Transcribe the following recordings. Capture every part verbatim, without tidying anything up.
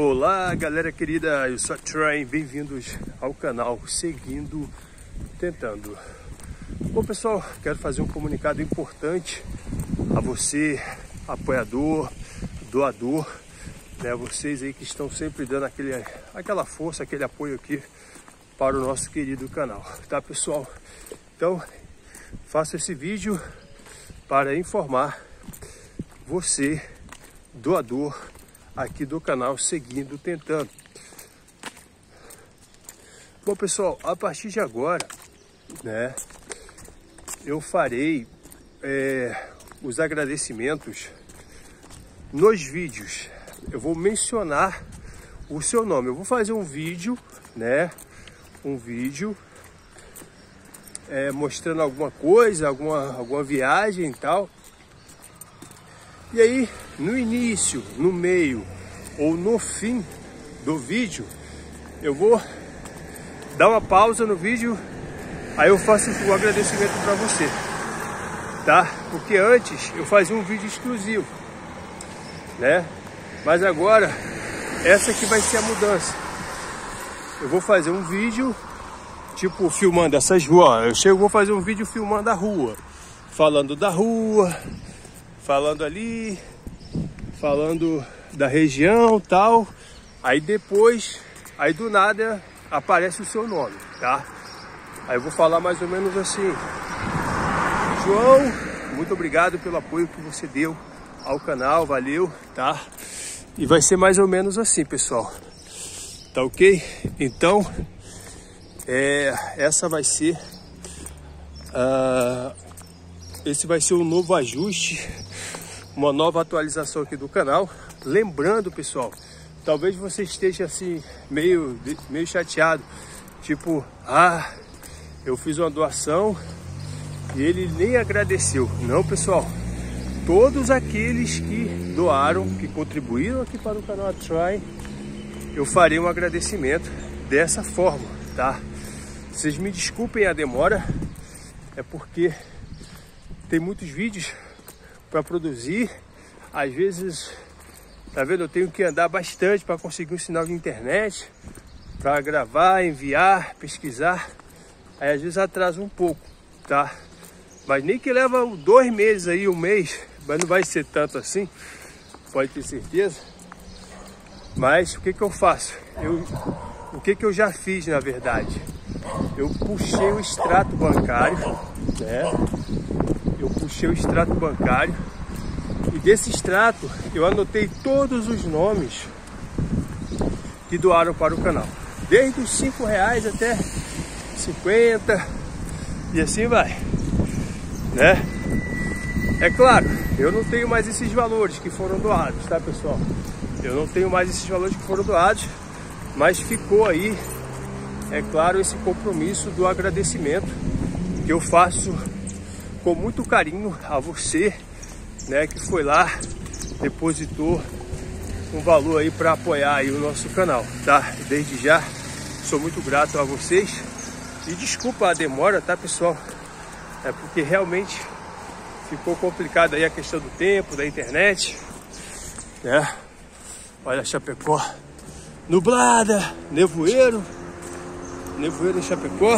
Olá galera querida, eu sou a Train, bem-vindos ao canal Seguindo Tentando. Bom pessoal, quero fazer um comunicado importante a você, apoiador, doador, né? Vocês aí que estão sempre dando aquele, aquela força, aquele apoio aqui para o nosso querido canal, tá pessoal? Então, faço esse vídeo para informar você, doador, aqui do canal Seguindo Tentando. Bom pessoal, a partir de agora, né, eu farei é, os agradecimentos nos vídeos. Eu vou mencionar o seu nome. Eu vou fazer um vídeo, né, um vídeo é, mostrando alguma coisa, alguma, alguma viagem e tal. E aí, no início, no meio ou no fim do vídeo, eu vou dar uma pausa no vídeo, aí eu faço o agradecimento para você, tá? Porque antes eu fazia um vídeo exclusivo, né? Mas agora, essa aqui vai ser a mudança. Eu vou fazer um vídeo, tipo, filmando essas ruas. Eu chego, vou fazer um vídeo filmando a rua, falando da rua, falando ali, falando da região tal. Aí depois, aí do nada aparece o seu nome, tá? Aí eu vou falar mais ou menos assim: João, muito obrigado pelo apoio que você deu ao canal, valeu, tá? E vai ser mais ou menos assim, pessoal, tá ok? Então, é, essa vai ser, uh, esse vai ser um novo ajuste, uma nova atualização aqui do canal. Lembrando, pessoal, talvez você esteja assim meio, meio chateado, tipo, ah, eu fiz uma doação e ele nem agradeceu. Não, pessoal, todos aqueles que doaram, que contribuíram aqui para o canal Try, eu farei um agradecimento dessa forma, tá? Vocês me desculpem a demora, é porque tem muitos vídeos para produzir, às vezes, tá vendo, eu tenho que andar bastante para conseguir um sinal de internet, para gravar, enviar, pesquisar, aí às vezes atrasa um pouco, tá? Mas nem que leva dois meses aí, um mês, mas não vai ser tanto assim, pode ter certeza. Mas o que que eu faço? Eu, o que que eu já fiz, na verdade? Eu puxei o extrato bancário, né? Eu puxei o extrato bancário e desse extrato eu anotei todos os nomes que doaram para o canal, desde os cinco reais até cinquenta e assim vai, né? É claro, eu não tenho mais esses valores que foram doados, tá pessoal? Eu não tenho mais esses valores que foram doados, mas ficou aí, é claro, esse compromisso do agradecimento que eu faço com muito carinho a você, né, que foi lá, depositou um valor aí para apoiar aí o nosso canal, tá? Desde já, sou muito grato a vocês e desculpa a demora, tá pessoal? É porque realmente ficou complicado aí a questão do tempo, da internet, né? Olha Chapecó, nublada, nevoeiro, nevoeiro em Chapecó,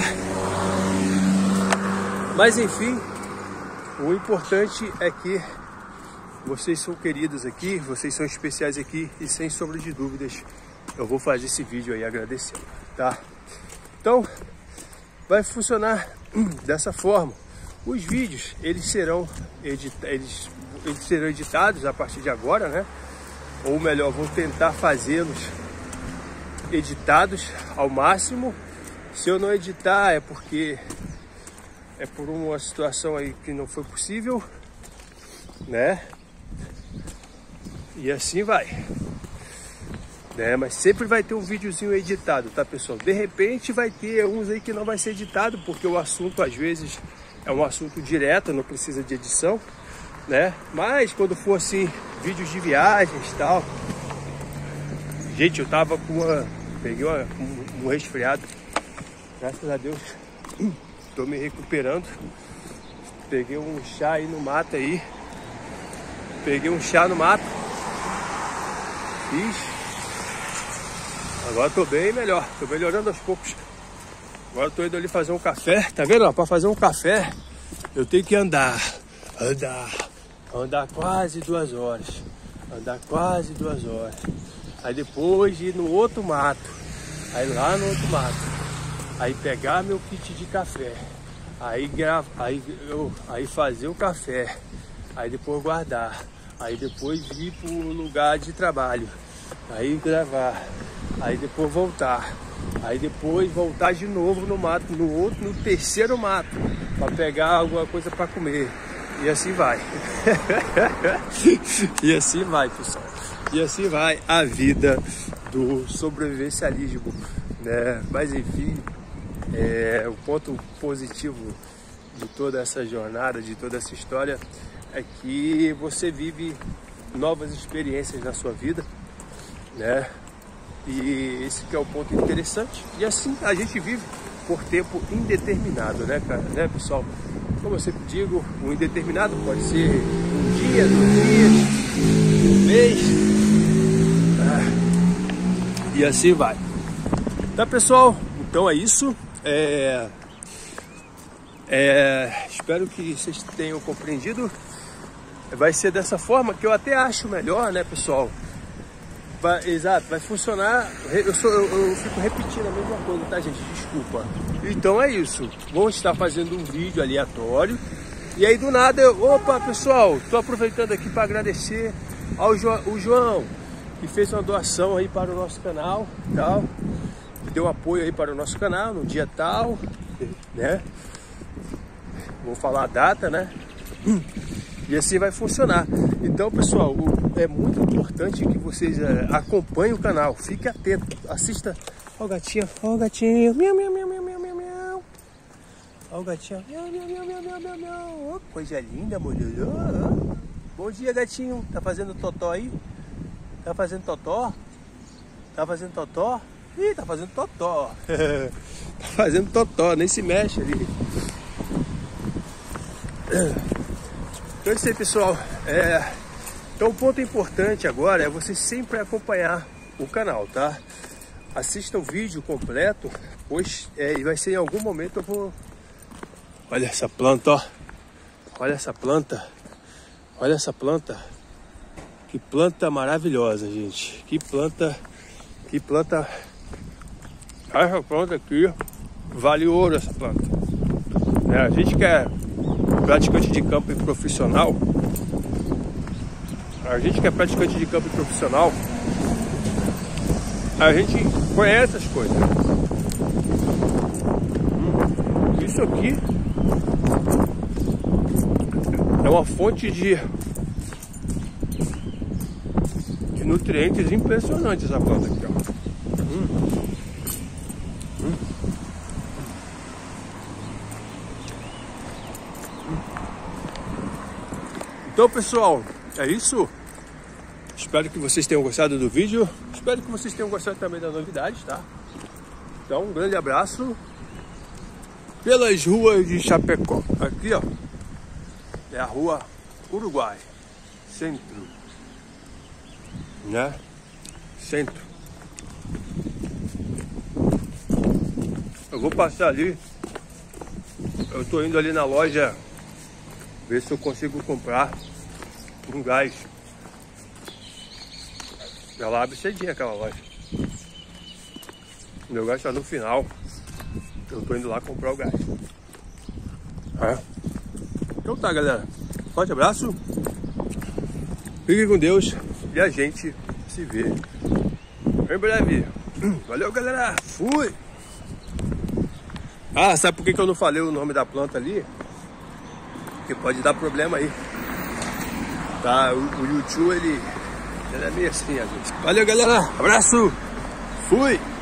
mas enfim, o importante é que vocês são queridos aqui, vocês são especiais aqui e sem sombra de dúvidas eu vou fazer esse vídeo aí agradecendo, tá? Então, vai funcionar dessa forma. Os vídeos, eles serão, edita eles, eles serão editados a partir de agora, né? Ou melhor, vou tentar fazê-los editados ao máximo. Se eu não editar é porque é por uma situação aí que não foi possível, né? E assim vai, né? Mas sempre vai ter um videozinho editado, tá pessoal? De repente vai ter uns aí que não vai ser editado, porque o assunto às vezes é um assunto direto, não precisa de edição, né? Mas quando for assim, vídeos de viagens e tal. Gente, eu tava com uma... Peguei uma, um, um resfriado. Graças a Deus, tô me recuperando. Peguei um chá aí no mato aí. Peguei um chá no mato. Fiz. Agora tô bem melhor, tô melhorando aos poucos. Agora tô indo ali fazer um café, tá vendo? Para fazer um café eu tenho que andar, andar, andar quase duas horas, andar quase duas horas. Aí depois ir no outro mato, aí lá no outro mato, aí pegar meu kit de café, aí grava, aí eu, aí fazer o café, aí depois guardar, aí depois ir pro lugar de trabalho, aí gravar, aí depois voltar. Aí depois voltar de novo no mato, no outro, no terceiro mato, para pegar alguma coisa para comer. E assim vai. E assim vai, pessoal. E assim vai a vida do sobrevivencialismo, né? Mas enfim, é, o ponto positivo de toda essa jornada, de toda essa história, é que você vive novas experiências na sua vida, né? E esse que é o ponto interessante. E assim a gente vive por tempo indeterminado, né, cara? Né, pessoal? Como eu sempre digo, o indeterminado pode ser um dia, dois dias, um mês. Ah, e assim vai. Tá, pessoal? Então é isso. É, é, espero que vocês tenham compreendido. Vai ser dessa forma que eu até acho melhor, né, pessoal? Vai, exato, vai funcionar. Eu, sou, eu, eu fico repetindo a mesma coisa, tá, gente? Desculpa. Então é isso. Vamos estar fazendo um vídeo aleatório. E aí do nada eu. Opa, pessoal, tô aproveitando aqui para agradecer ao jo, o João, que fez uma doação aí para o nosso canal, tal. Deu apoio aí para o nosso canal no dia tal, né? Vou falar a data, né? E assim vai funcionar. Então, pessoal, é muito importante que vocês é, acompanhem o canal. Fique atento, assista. Ó o gatinho, ó o gatinho. Miau, miau, miau, miau, miau, miau, miau. Ó o gatinho. Miau, miau, miau, miau, miau, miau, miau. Oh, coisa linda, molhou. Bom dia, gatinho. Tá fazendo totó aí? Tá fazendo totó? Tá fazendo totó? Ih, tá fazendo totó. Tá fazendo totó, nem se mexe ali. Então é isso aí, pessoal. É, então o ponto importante agora é você sempre acompanhar o canal, tá? Assista o vídeo completo, pois é, vai ser em algum momento eu vou... Olha essa planta, ó. Olha essa planta. Olha essa planta. Que planta maravilhosa, gente. Que planta... Que planta... Essa planta aqui vale ouro, essa planta. É, a gente quer... praticante de campo e profissional, a gente que é praticante de campo e profissional, a gente conhece as coisas. Hum, isso aqui é uma fonte de, de nutrientes impressionantes, essa planta aqui, ó. Hum. Hum. Então, pessoal, é isso. Espero que vocês tenham gostado do vídeo. Espero que vocês tenham gostado também das novidades, tá? Então, um grande abraço pelas ruas de Chapecó. Aqui, ó, é a rua Uruguai, centro, né? Centro. Eu vou passar ali. Eu tô indo ali na loja ver se eu consigo comprar um gás. Ela abre cedinho aquela loja. Meu gás está no final. Eu tô indo lá comprar o gás. É. Então tá, galera. Forte abraço. Fique com Deus. E a gente se vê em breve. Valeu, galera. Fui. Ah, sabe por que que eu não falei o nome da planta ali? Porque pode dar problema aí. Tá, o, o YouTube, ele, ele é meio assim, às vezes. Valeu, galera. Abraço. Fui.